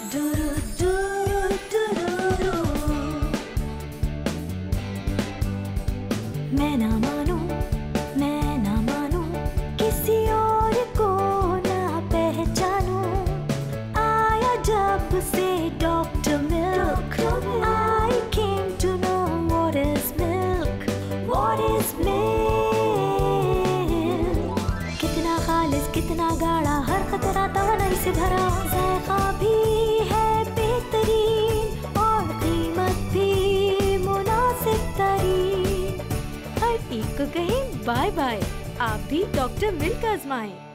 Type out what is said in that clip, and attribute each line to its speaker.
Speaker 1: डुरु डुरु डुरु। मैं ना मानूं किसी और को ना पहचानूं। आया जब से doctor milk, I came to know what is milk, what is milk। कितना खालिस कितना गाढ़ा, हर खतरा तवानाई से भरा। जायका भी है बेहतरीन और कीमत भी मुनासिब तरीन। हर एक को कहें बाय बाय, आप भी डॉक्टर मिल्क आजमाएं।